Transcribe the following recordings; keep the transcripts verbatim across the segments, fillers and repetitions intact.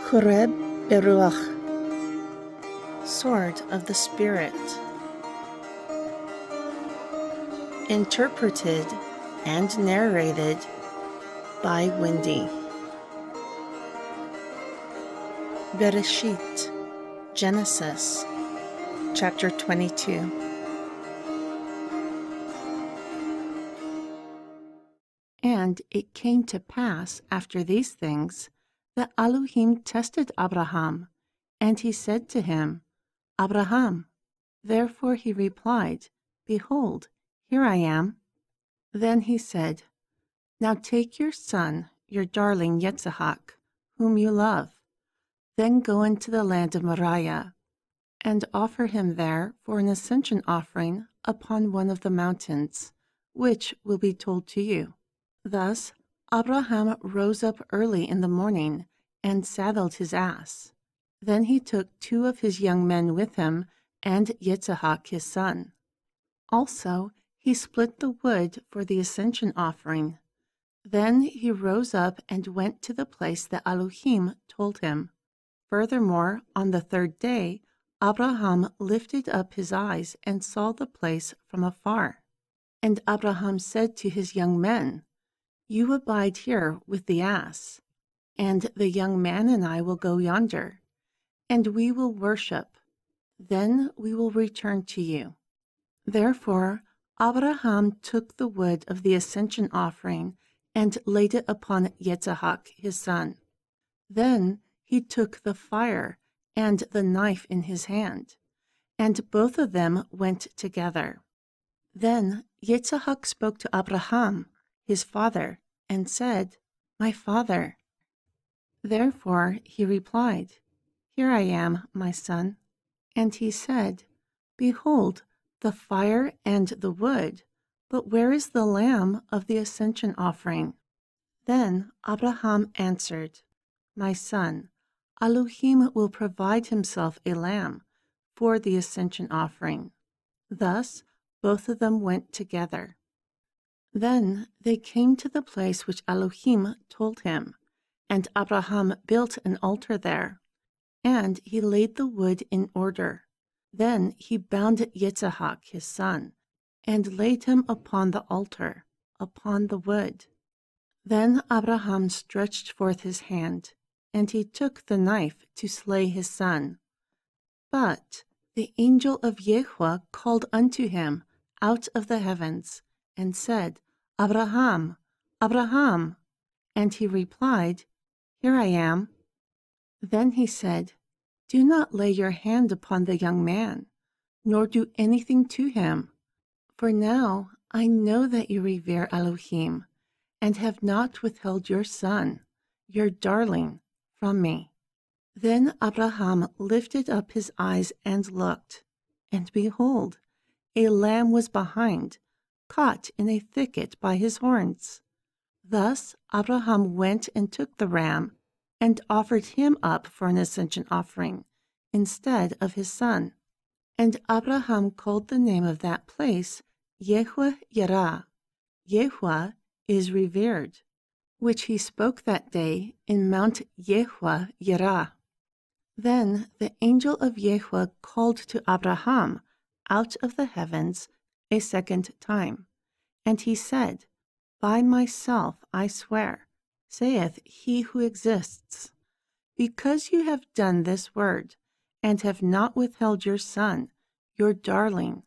Khureb Beruach, Sword of the Spirit. Interpreted and narrated by Wendy. BeRashit, Genesis, chapter twenty-two. And it came to pass after these things that Elohim tested Abraham, and he said to him, Abraham. Therefore he replied, Behold, here I am. Then he said, Now take your son, your darling Jatsakhaq, whom you love, then go into the land of Mura'jah, and offer him there for an ascension offering upon one of the mountains, which will be told to you. Thus Abraham rose up early in the morning and saddled his ass. Then he took two of his young men with him and Jatsakhaq his son. Also he split the wood for the ascension offering. Then he rose up and went to the place that Elohim told him. Furthermore, on the third day, Abraham lifted up his eyes and saw the place from afar. And Abraham said to his young men, You abide here with the ass, and the young man and I will go yonder, and we will worship. Then we will return to you. Therefore Abraham took the wood of the ascension offering and laid it upon Jatsakhaq his son. Then he took the fire and the knife in his hand, and both of them went together. Then Jatsakhaq spoke to Abraham, his father, and said, My father. Therefore he replied, Here I am, my son. And he said, Behold, the fire and the wood, but where is the lamb of the ascension offering? Then Abraham answered, My son, Elohim will provide himself a lamb for the ascension offering. Thus both of them went together. Then they came to the place which Elohim told him, and Abraham built an altar there, and he laid the wood in order. Then he bound Jatsakhaq his son, and laid him upon the altar, upon the wood. Then Abraham stretched forth his hand, and he took the knife to slay his son. But the angel of Yahweh called unto him out of the heavens, and said, Abraham, Abraham. And he replied, Here I am. Then he said, Do not lay your hand upon the young man, nor do anything to him. For now I know that you revere Elohim, and have not withheld your son, your darling, from me. Then Abraham lifted up his eyes and looked, and behold, a lamb was behind, caught in a thicket by his horns. Thus Abraham went and took the ram, and offered him up for an ascension offering, instead of his son. And Abraham called the name of that place Yahweh Yireh. Yahweh is revered, which he spoke that day in Mount Yahweh Yireh. Then the angel of Yahweh called to Abraham out of the heavens a second time, and he said, By myself I swear, saith he who exists, because you have done this word, and have not withheld your son, your darling,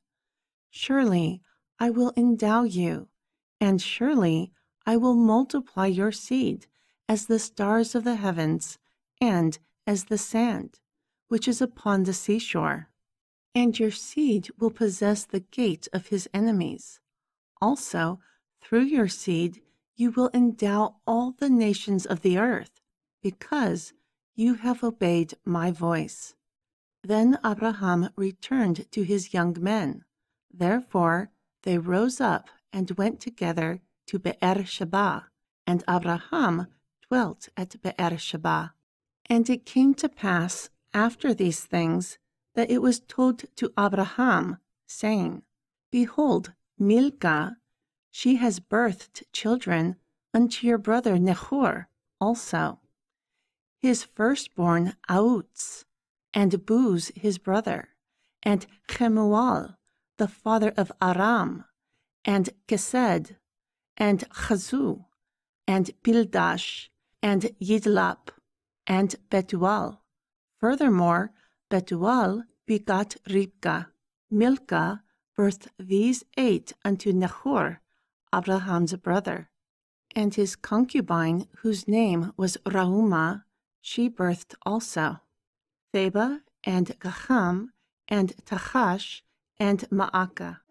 surely I will endow you, and surely I will multiply your seed as the stars of the heavens, and as the sand, which is upon the seashore. And your seed will possess the gate of his enemies. Also, through your seed you will endow all the nations of the earth, because you have obeyed my voice. Then Abraham returned to his young men. Therefore they rose up and went together to BeRashit, and Abraham dwelt at BeRashit. And it came to pass after these things that it was told to Abraham, saying, Behold, Milcah, she has birthed children unto your brother Nahor also. his firstborn Autz, and Buz his brother, and Chemuel, the father of Aram, and Kesed, and Chazu, and Pildash, and Yidlap, and Betuel. Furthermore, Betuel begot Ribkah. Milcah birthed these eight unto Nahor, Abraham's brother. And his concubine, whose name was Raumah, she birthed also Theba, and Gaham, and Tachash, and Ma'akah.